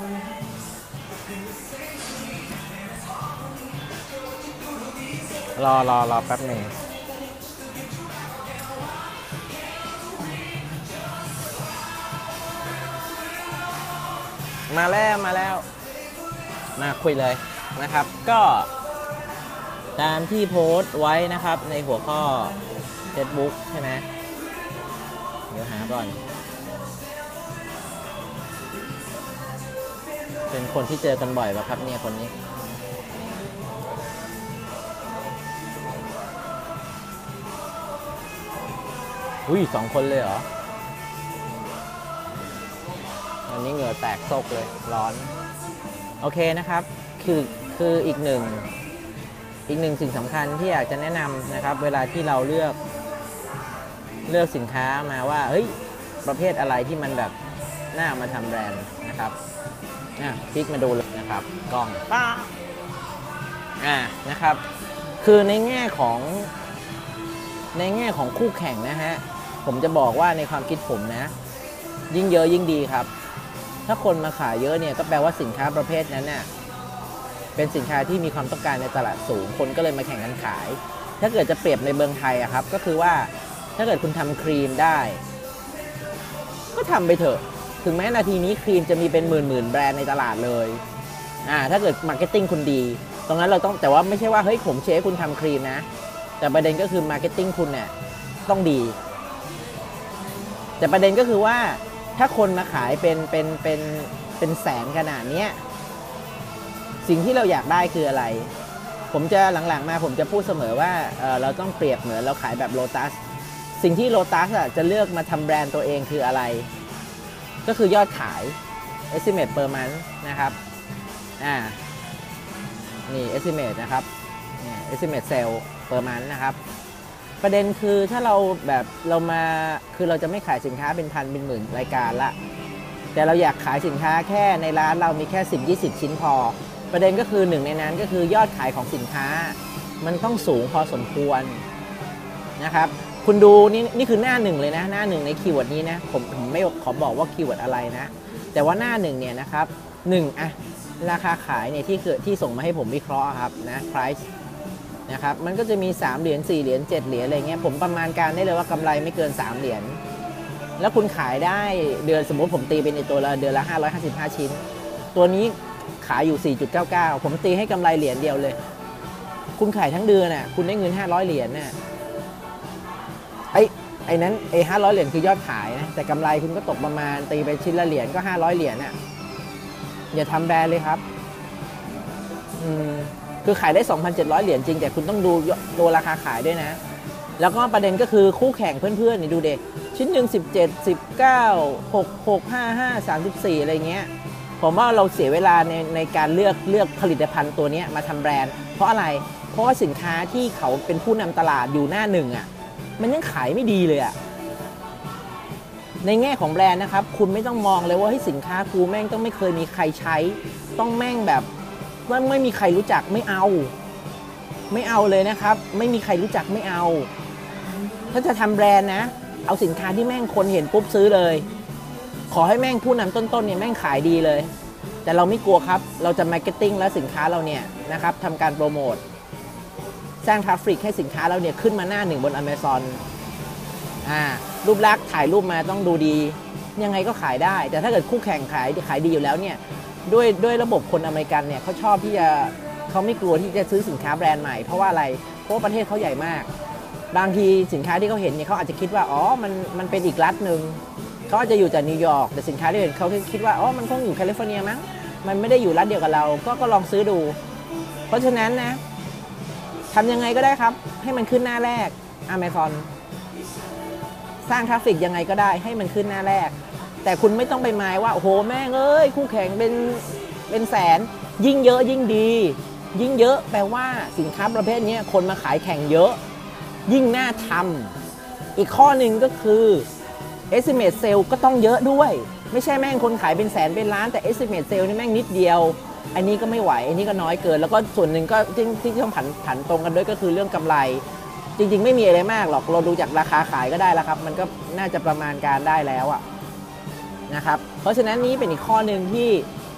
รอแป๊บหนึ่งมาแล้วมาคุยเลยนะครับก็ตามที่โพสต์ไว้นะครับในหัวข้อ Facebook ใช่ไหมเดี๋ยวหาก่อนเป็นคนที่เจอกันบ่อยป่ะครับเนี่ยคนนี้อุ้ย2 คนเลยเหรออันนี้เหงื่อแตกโซกเลยร้อนโอเคนะครับคืออีกหนึ่งสิ่งสำคัญที่อยากจะแนะนำนะครับเวลาที่เราเลือกสินค้ามาว่าเฮ้ยประเภทอะไรที่มันแบบน่ามาทำแบรนด์นะครับคลิกมาดูเลยนะครับกล้องป้านะครับคือในแง่ของคู่แข่งนะฮะผมจะบอกว่าในความคิดผมนะยิ่งเยอะยิ่งดีครับถ้าคนมาขายเยอะเนี่ยก็แปลว่าสินค้าประเภทนั้นน่ะเป็นสินค้าที่มีความต้องการในตลาดสูงคนก็เลยมาแข่งกันขายถ้าเกิดจะเปรียบในเมืองไทยอะครับก็คือว่าถ้าเกิดคุณทำครีมได้ก็ทำไปเถอะถึงแม้นาทีนี้ครีมจะมีเป็นหมื่นแบรนด์ในตลาดเลยถ้าเกิดมาร์เก็ตติ้งคุณดีตรงนั้นเราต้องแต่ว่าไม่ใช่ว่าเฮ้ยผมเชื่อคุณทำครีมนะแต่ประเด็นก็คือมาร์เก็ตติ้งคุณเนี่ยต้องดีแต่ประเด็นก็คือว่าถ้าคนมาขายเป็นแสนขนาดนี้สิ่งที่เราอยากได้คืออะไรผมจะหลังๆมาผมจะพูดเสมอว่าเราต้องเปรียบเหมือนเราขายแบบโลตัสสิ่งที่โลตัสจะเลือกมาทำแบรนด์ตัวเองคืออะไรก็คือยอดขาย estimate per month นะครับนี่ estimate นะครับestimate sale per month นะครับประเด็นคือถ้าเราแบบคือเราจะไม่ขายสินค้าเป็นพันเป็นหมื่นรายการละแต่เราอยากขายสินค้าแค่ในร้านเรามีแค่10-20 ชิ้นพอประเด็นก็คือหนึ่งในนั้นก็คือยอดขายของสินค้ามันต้องสูงพอสมควรนะครับคุณดูนี่คือหน้าหนึ่งเลยนะหน้าหนึ่งในคีย์เวิร์ดนี้นะผมไม่ขอบอกว่าคีย์เวิร์ดอะไรนะแต่ว่าหน้าหนึ่งเนี่ยนะครับราคาขายเนี่ยที่ส่งมาให้ผมวิเคราะห์ครับนะ price นะครับมันก็จะมี3 เหรียญ4 เหรียญ7 เหรียญอะไรเงี้ยผมประมาณการได้เลยว่ากำไรไม่เกิน3 เหรียญแล้วคุณขายได้เดือนสมมติผมตีเป็นในตัวละเดือนละ555 ชิ้นตัวนี้ขายอยู่ 4.99 ผมตีให้กำไรเหรียญเดียวเลยคุณขายทั้งเดือนน่ะคุณได้เงิน500 เหรียญน่ะไอ้นั้น500 เหรียญคือยอดขายนะแต่กำไรคุณก็ตกประมาณตีไปชิ้นละเหรียญก็500 เหรียญน่ะอย่าทำแบรนด์เลยครับคือขายได้ 2,700 เหรียญจริงแต่คุณต้องดูตัวราคาขายด้วยนะแล้วก็ประเด็นก็คือคู่แข่งเพื่อนๆนี่ดูเด็กชิ้นหนึ่ง17 19 66 55 34อะไรเงี้ยผมว่าเราเสียเวลาในการเลือกผลิตภัณฑ์ตัวนี้มาทำแบรนด์เพราะอะไรเพราะว่าสินค้าที่เขาเป็นผู้นำตลาดอยู่หน้าหนึ่งมันยังขายไม่ดีเลยในแง่ของแบรนด์นะครับคุณไม่ต้องมองเลยว่าให้สินค้ากูแม่งต้องไม่เคยมีใครใช้ต้องแม่งแบบว่าไม่มีใครรู้จักไม่เอาเลยนะครับไม่มีใครรู้จักไม่เอาถ้าจะทำแบรนด์นะเอาสินค้าที่แม่งคนเห็นปุ๊บซื้อเลยขอให้แม่งผู้นำต้นๆเนี่ยแม่งขายดีเลยแต่เราไม่กลัวครับเราจะมาร์เก็ตติ้งและสินค้าเราเนี่ยนะครับทำการโปรโมทสร้างทราฟฟิกให้สินค้าเราเนี่ยขึ้นมาหน้า1บน Amazon รูปลักษณ์ถ่ายรูปมาต้องดูดียังไงก็ขายได้แต่ถ้าเกิดคู่แข่งขายดีอยู่แล้วเนี่ยด้วยระบบคนอเมริกันเนี่ยเขาชอบที่จะเขาไม่กลัวที่จะซื้อสินค้าแบรนด์ใหม่เพราะว่าอะไรเพราะว่าประเทศเขาใหญ่มากบางทีสินค้าที่เขาเห็นเนี่ยเขาอาจจะคิดว่ามันเป็นอีกรัฐหนึ่งเขาอาจจะอยู่จากนิวยอร์กแต่สินค้าที่เห็นเขาคิดว่ามันคงอยู่แคลิฟอร์เนียมั้งมันไม่ได้อยู่รัฐเดียวกับเราก็ลองซื้อดูเพราะฉะนั้นนะทำยังไงก็ได้ครับให้มันขึ้นหน้าแรก Amazon สร้างทราฟฟิกยังไงก็ได้ให้มันขึ้นหน้าแรกแต่คุณไม่ต้องไปหมายว่าโอ้โหแม่งคู่แข่งเป็นแสนยิ่งเยอะยิ่งดียิ่งเยอะแปลว่าสินค้าประเภทนี้คนมาขายแข่งเยอะยิ่งน่าทำอีกข้อหนึ่งก็คือ estimate sale ก็ต้องเยอะด้วยไม่ใช่แม่งคนขายเป็นแสนเป็นล้านแต่ estimate sale นี่แม่งนิดเดียวอันนี้ก็ไม่ไหวอันนี้ก็น้อยเกินแล้วก็ส่วนหนึ่งก็ที่ต้องผันตรงกันด้วยก็คือเรื่องกำไรจริงๆไม่มีอะไรมากหรอกเราดูจากราคาขายก็ได้แล้วครับมันก็น่าจะประมาณการได้แล้วนะครับเพราะฉะนั้นนี้เป็นอีกข้อหนึ่งที่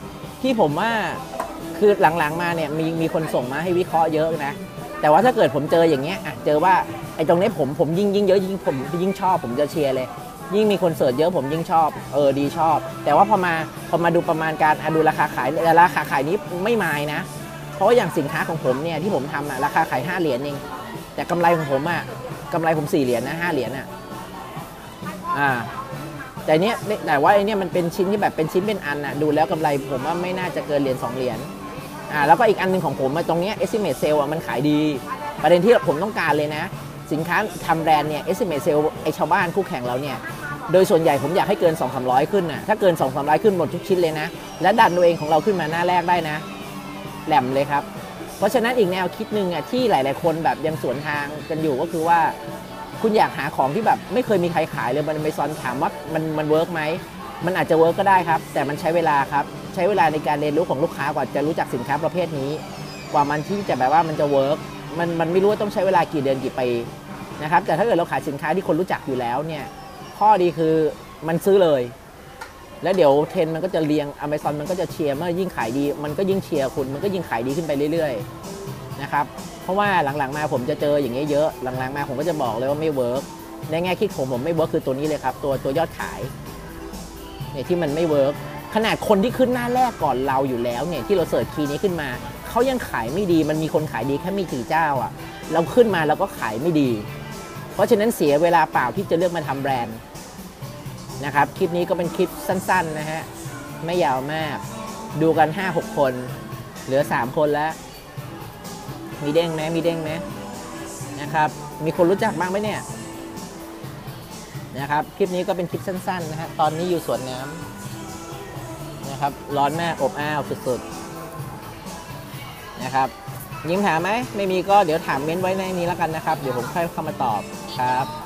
ที่ผมว่าคือหลังๆมาเนี่ยมีคนส่งมาให้วิเคราะห์เยอะนะแต่ว่าถ้าเกิดผมเจออย่างเงี้ยเจอว่าไอ้ตรงนี้ผมยิ่งเยอะผมยิ่งชอบผมจะเชียร์เลยยิ่งมีคนเสิร์ชเยอะผมยิ่งชอบดีชอบแต่ว่าพอมาดูประมาณการดูราคาขายนี้ไม่มายนะเพราะว่าอย่างสินค้าของผมเนี่ยที่ผมทำราคาขาย5 เหรียญเองแต่กำไรของผมกำไรผม4 เหรียญนะ5 เหรียญแต่ว่าไอ้นี่มันเป็นชิ้นที่แบบเป็นชิ้นเป็นอันดูแล้วกำไรผมว่าไม่น่าจะเกินเหรียญ2 เหรียญแล้วก็อีกอันนึงของผมตรงนี้ estimate sale มันขายดีประเด็นที่ผมต้องการเลยนะสินค้าทำแบรนด์เนี่ย estimate sale ไอชาวบ้านคู่แข่งเราเนี่ยโดยส่วนใหญ่ผมอยากให้เกิน 200-300 ขึ้นถ้าเกิน 200-300 ขึ้นหมดทุกชิ้นเลยนะและดันตัวเองของเราขึ้นมาหน้าแรกได้นะแหลมเลยครับเพราะฉะนั้นอีกแนวคิดหนึ่งที่หลายๆคนแบบยังสวนทางกันอยู่ก็คือว่าคุณอยากหาของที่แบบไม่เคยมีใครขายเลยมันไปซ้อนถามว่ามันเวิร์กไหมมันอาจจะเวิร์กก็ได้ครับแต่มันใช้เวลาครับใช้เวลาในการเรียนรู้ของลูกค้ากว่าจะรู้จักสินค้าประเภทนี้กว่ามันที่จะแบบว่ามันจะเวิร์กมันไม่รู้ว่าต้องใช้เวลากี่เดือนกี่ปีนะครับแต่ถ้าเกิดเราขายสินค้าที่คนรู้จักอยู่แล้วเนี่ยข้อดีคือมันซื้อเลยแล้วเดี๋ยวเทรนมันก็จะเรียง Amazon มันก็จะเชียร์เมื่อยิ่งขายดีมันก็ยิ่งเชียร์คุณมันก็ยิ่งขายดีขึ้นไปเรื่อยๆนะครับเพราะว่าหลังๆมาผมจะเจออย่างเงี้ยเยอะหลังๆมาผมก็จะบอกเลยว่าไม่เวิร์กในแง่คิดผมไม่เวิร์กคือตัวนี้เลยครับตัวยอดขายเนี่ยที่มันไม่เวิร์กขนาดคนที่ขึ้นหน้าแรกก่อนเราอยู่แล้วเนี่ยที่เราเสิร์ชคีย์นี้ขึ้นมาเขายังขายไม่ดีมันมีคนขายดีแค่ไม่กี่เจ้าเราขึ้นมาเราก็ขายไม่ดีเพราะฉะนั้นเสียเวลาเปล่าที่จะเลือกมาทำแบรนด์นะครับคลิปนี้ก็เป็นคลิปสั้นๆนะฮะไม่ยาวมากดูกัน 5-6 คนเหลือ3 คนแล้วมีเด้งไหมนะครับมีคนรู้จักบ้างไหมเนี่ยนะครับคลิปนี้ก็เป็นคลิปสั้นๆนะฮะตอนนี้อยู่สวนน้ำนะครับร้อนมากอบอ้าวสุดๆนะครับยิ้มถามไหมไม่มีก็เดี๋ยวถามเม้นไว้ในนี้แล้วกันนะครับเดี๋ยวผมค่อยเข้ามาตอบครับ